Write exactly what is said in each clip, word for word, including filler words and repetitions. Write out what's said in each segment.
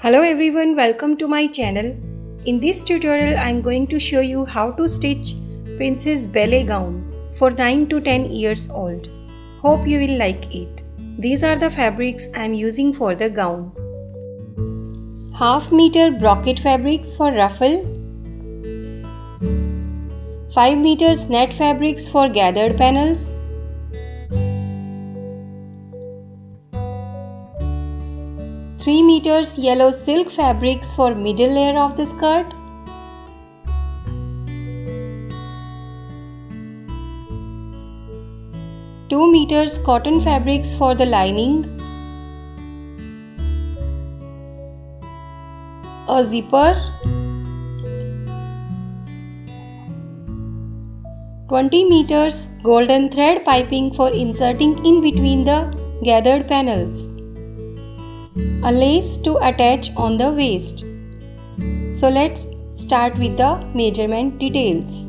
Hello everyone, welcome to my channel. In this tutorial I am going to show you how to stitch Princess Belle gown for nine to ten years old. Hope you will like it. These are the fabrics I am using for the gown. Half meter brocade fabrics for ruffle, five meters net fabrics for gathered panels, three meters yellow silk fabrics for middle layer of the skirt, two meters cotton fabrics for the lining, a zipper, twenty meters golden thread piping for inserting in between the gathered panels, a lace to attach on the waist. So let's start with the measurement details.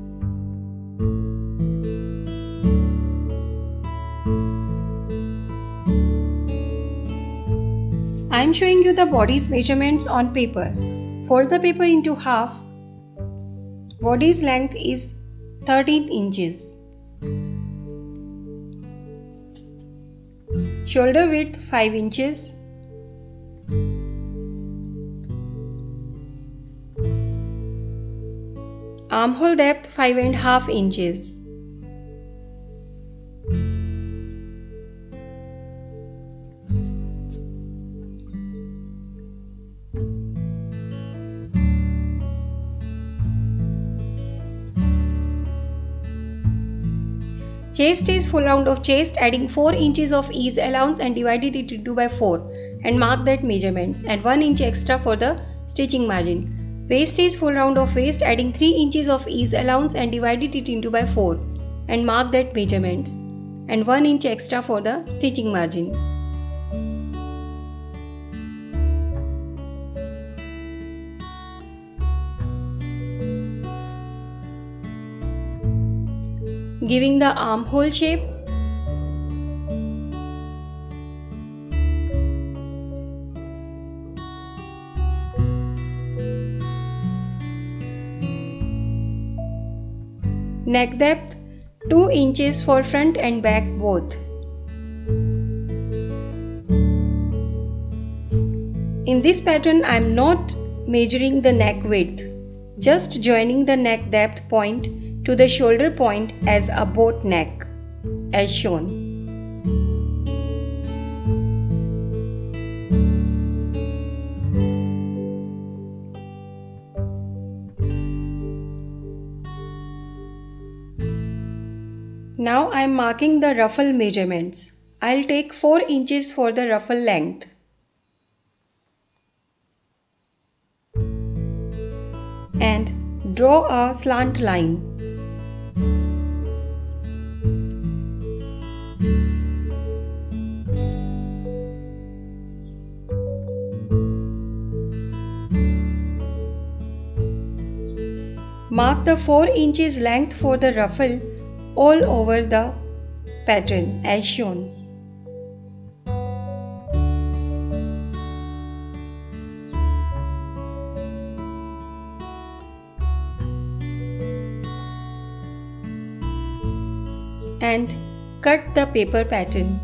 I am showing you the body's measurements on paper. Fold the paper into half. Body's length is thirteen inches. Shoulder width five inches. Armhole depth five and a half inches. Chest is full round of chest, adding four inches of ease allowance and divided it into by four and mark that measurements, and one inch extra for the stitching margin. Waist is full round of waist, adding three inches of ease allowance and divided it into by four and mark that measurements, and one inch extra for the stitching margin. Giving the armhole shape, neck depth two inches for front and back both. In this pattern I am not measuring the neck width, just joining the neck depth point to the shoulder point as a boat neck, as shown. Now I am marking the ruffle measurements. I'll take four inches for the ruffle length. And draw a slant line. Mark the four inches length for the ruffle all over the pattern as shown. And cut the paper pattern.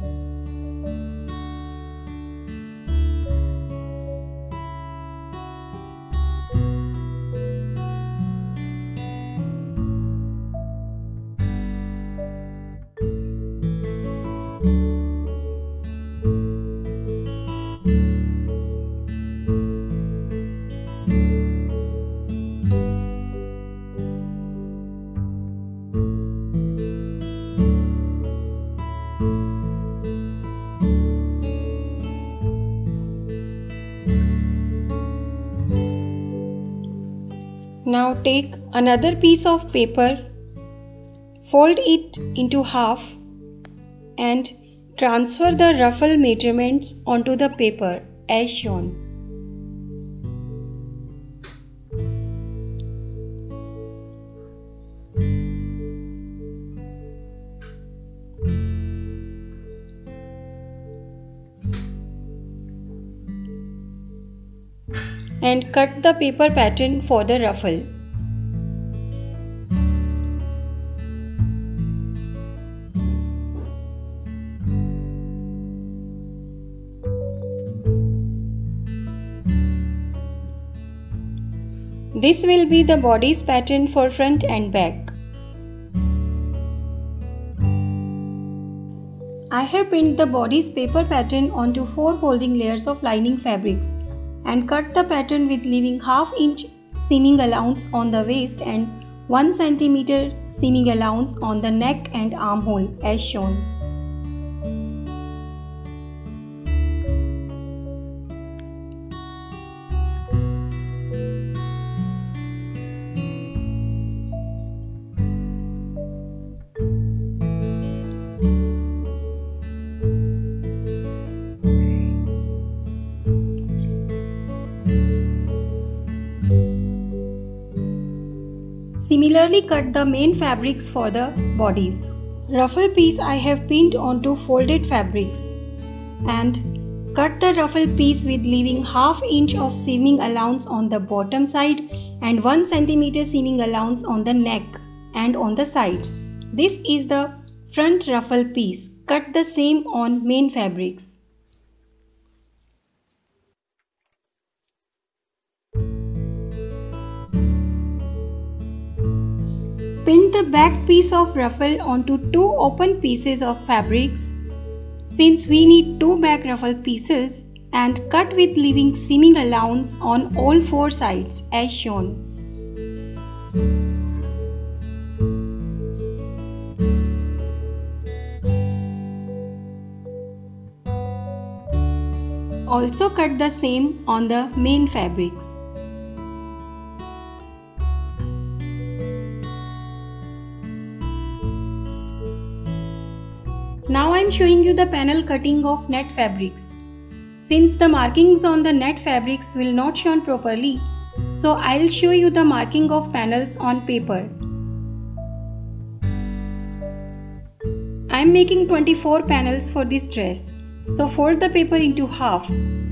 Now take another piece of paper, fold it into half and transfer the ruffle measurements onto the paper as shown. and cut the paper pattern for the ruffle. This will be the body's pattern for front and back. I have pinned the body's paper pattern onto four folding layers of lining fabrics and cut the pattern with leaving half inch seaming allowance on the waist and one centimeter seaming allowance on the neck and armhole as shown. Similarly, cut the main fabrics for the bodies. Ruffle piece I have pinned onto folded fabrics and cut the ruffle piece with leaving half inch of seaming allowance on the bottom side and one centimeter seaming allowance on the neck and on the sides. This is the front ruffle piece. Cut the same on main fabrics. Pin the back piece of ruffle onto two open pieces of fabrics since we need two back ruffle pieces, and cut with leaving seaming allowance on all four sides as shown. Also cut the same on the main fabrics. Now I am showing you the panel cutting of net fabrics. Since the markings on the net fabrics will not shown properly, so I will show you the marking of panels on paper. I am making twenty-four panels for this dress, so fold the paper into half.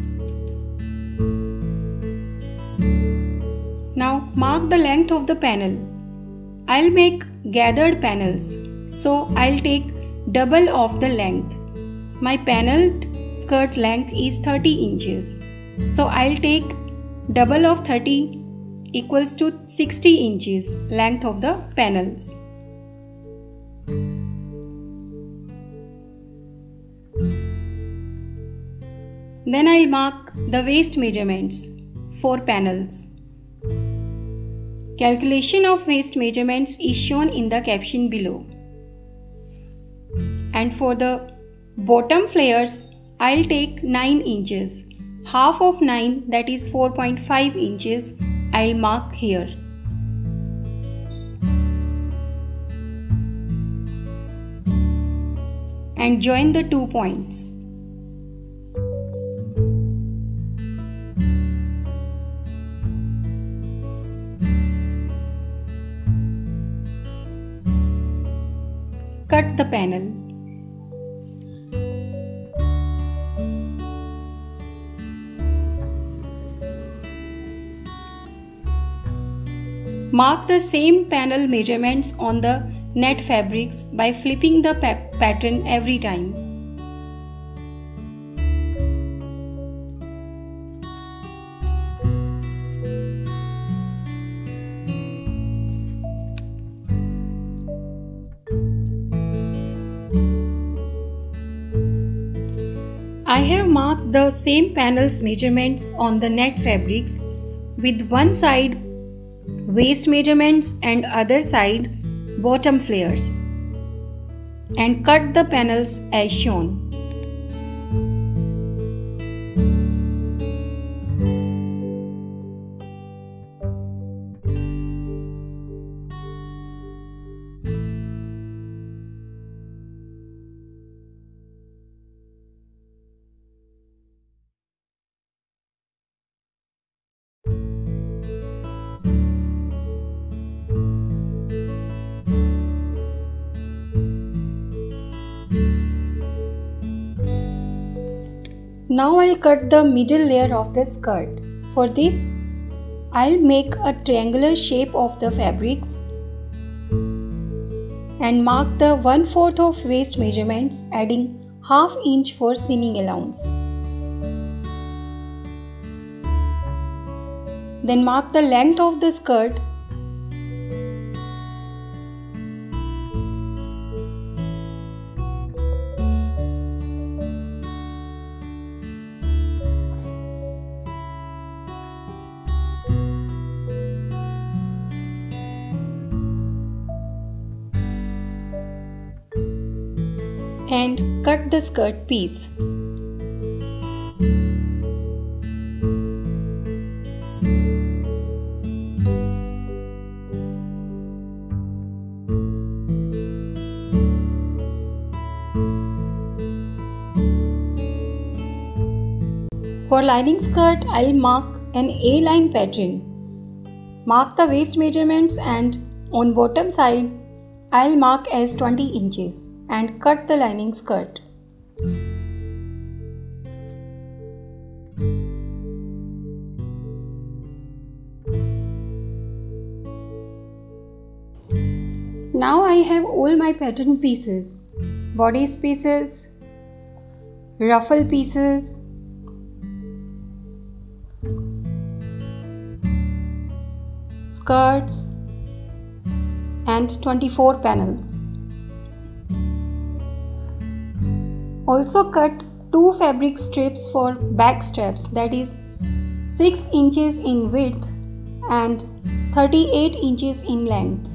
Now mark the length of the panel. I will make gathered panels, so I will take double of the length. My paneled skirt length is thirty inches. So I'll take double of thirty equals to sixty inches length of the panels. Then I'll mark the waist measurements for panels. Calculation of waist measurements is shown in the caption below. And for the bottom flares, I'll take nine inches. Half of nine, that is four point five inches, I'll mark here. And join the two points. Cut the panel. Mark the same panel measurements on the net fabrics by flipping the pa pattern every time. I have marked the same panels measurements on the net fabrics with one side waist measurements and other side bottom flares, and cut the panels as shown. Now I'll cut the middle layer of the skirt. For this, I'll make a triangular shape of the fabrics and mark the one fourth of waist measurements, adding half inch for seaming allowance. Then mark the length of the skirt and cut the skirt piece. For lining skirt, I'll mark an A-line pattern. Mark the waist measurements and on bottom side, I'll mark as twenty inches and cut the lining skirt. Now I have all my pattern pieces, bodice pieces, ruffle pieces, skirts and twenty-four panels. Also cut two fabric strips for back straps, that is six inches in width and thirty-eight inches in length.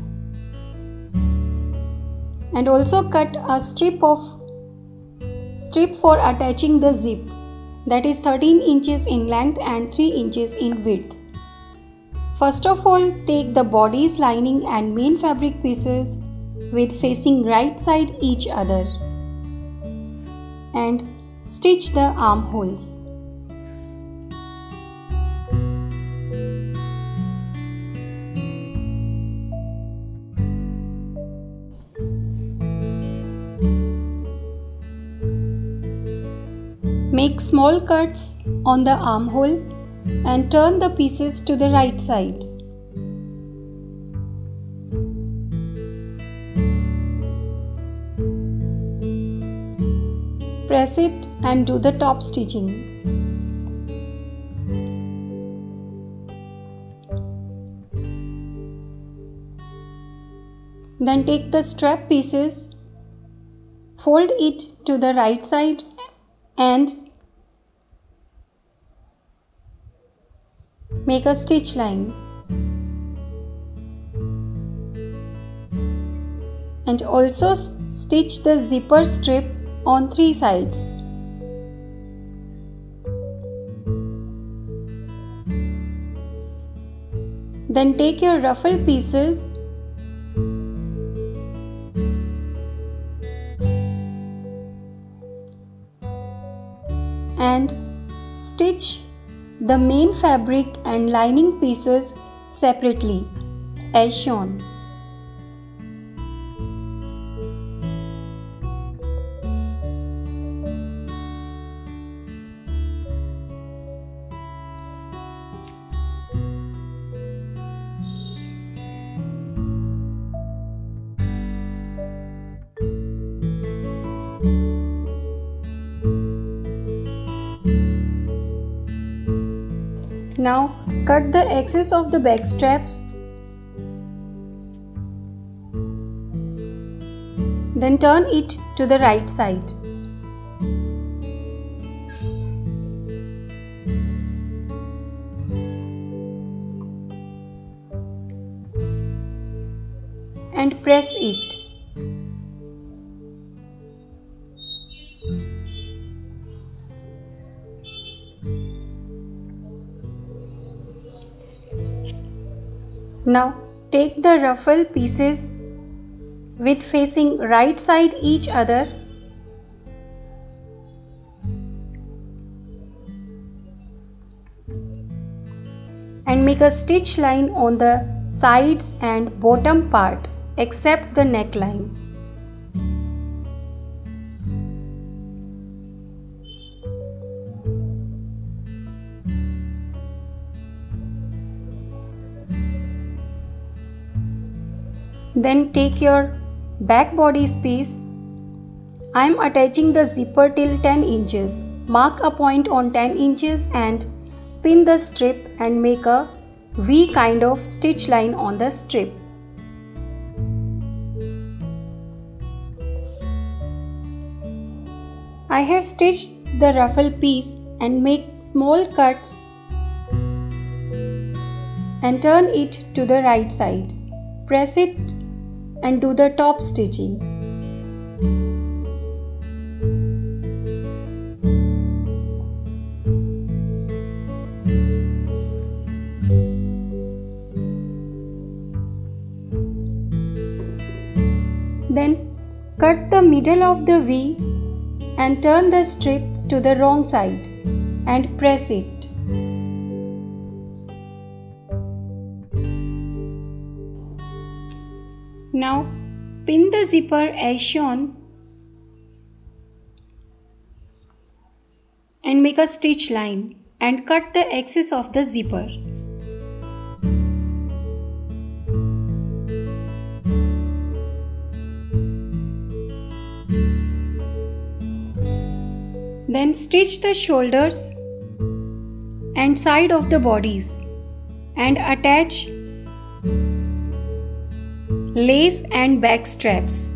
And also cut a strip of strip for attaching the zip, that is thirteen inches in length and three inches in width. First of all, take the bodice lining and main fabric pieces with facing right side each other and stitch the armholes. Make small cuts on the armhole and turn the pieces to the right side. Press it and do the top stitching. Then take the strap pieces, fold it to the right side and make a stitch line. And also stitch the zipper strip on three sides. Then take your ruffle pieces and stitch the main fabric and lining pieces separately as shown. Now cut the excess of the back straps. Then turn it to the right side. And press it. Now take the ruffle pieces with facing right side each other and make a stitch line on the sides and bottom part except the neckline. Then take your back body space. I am attaching the zipper till ten inches. Mark a point on ten inches and pin the strip and make a V kind of stitch line on the strip. I have stitched the ruffle piece and make small cuts and turn it to the right side. Press it and do the top stitching. Then cut the middle of the V and turn the strip to the wrong side and press it. Now pin the zipper as shown and make a stitch line and cut the excess of the zipper. Then stitch the shoulders and side of the bodies and attach lace and back straps.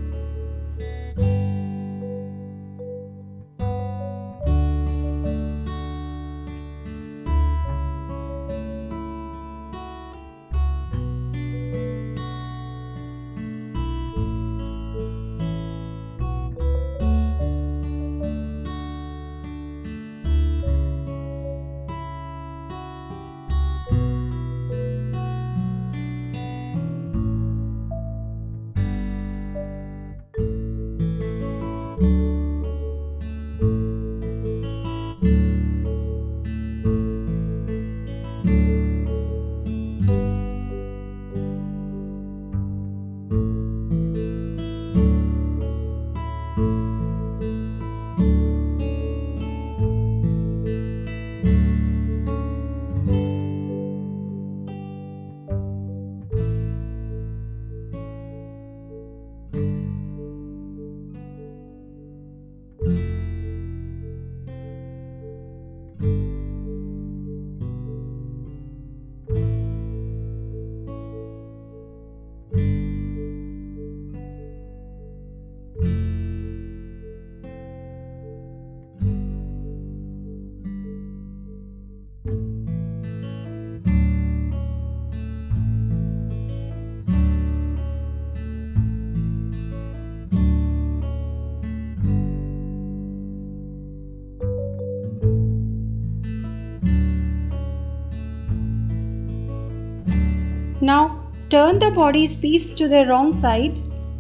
Now turn the bodice piece to the wrong side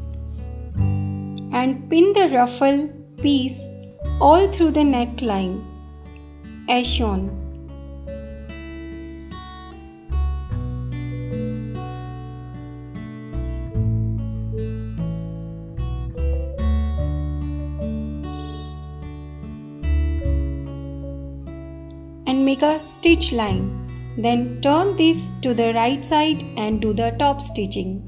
and pin the ruffle piece all through the neckline as shown. And make a stitch line. Then turn this to the right side and do the top stitching.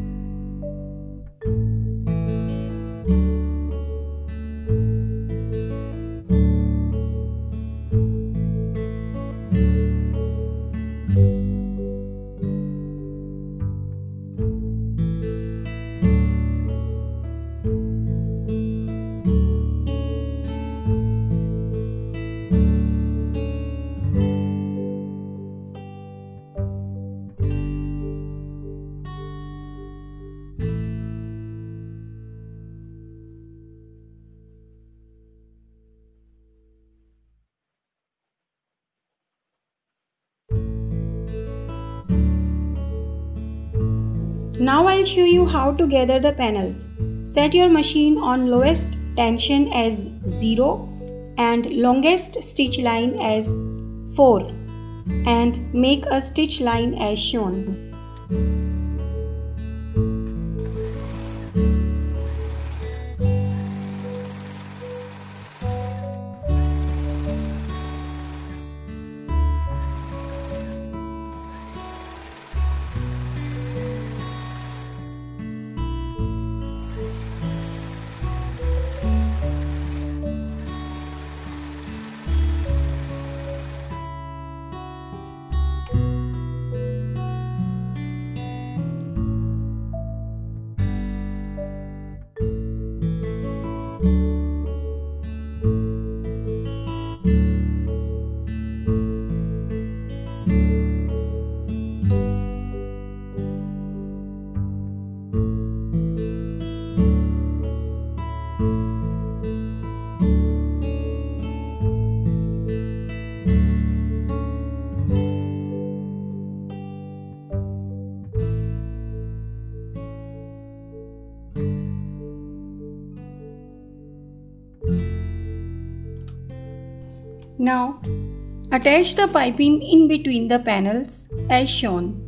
Now I'll show you how to gather the panels. Set your machine on lowest tension as zero and longest stitch line as four and make a stitch line as shown. Now, attach the piping in between the panels as shown.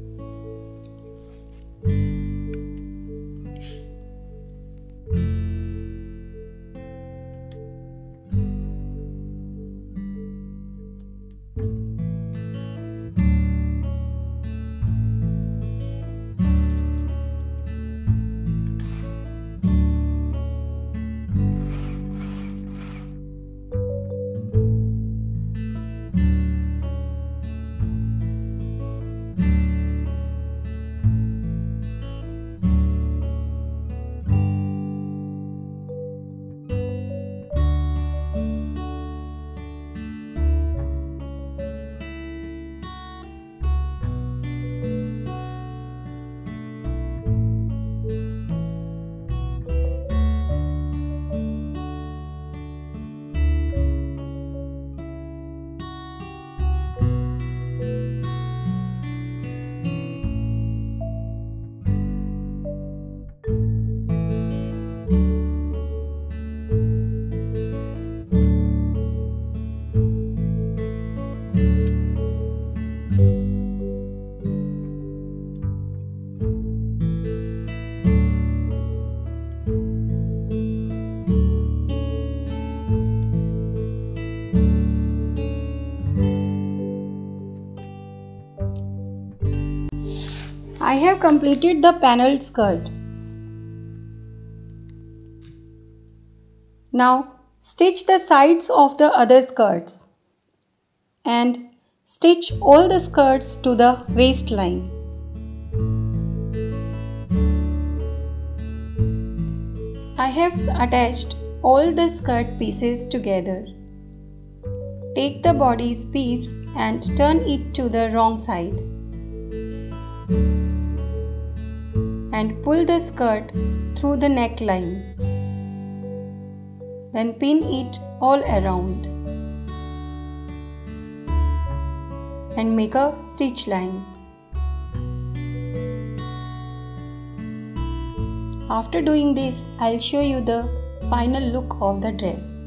I have completed the panelled skirt. Now stitch the sides of the other skirts and stitch all the skirts to the waistline. I have attached all the skirt pieces together. Take the body's piece and turn it to the wrong side. And pull the skirt through the neckline. Then pin it all around and make a stitch line. After doing this, I'll show you the final look of the dress.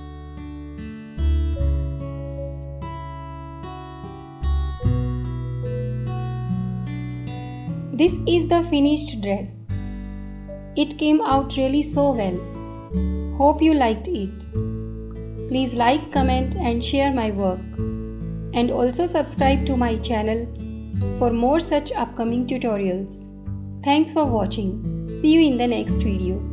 This is the finished dress. It came out really so well. Hope you liked it. Please like, comment and share my work. And also subscribe to my channel for more such upcoming tutorials. Thanks for watching. See you in the next video.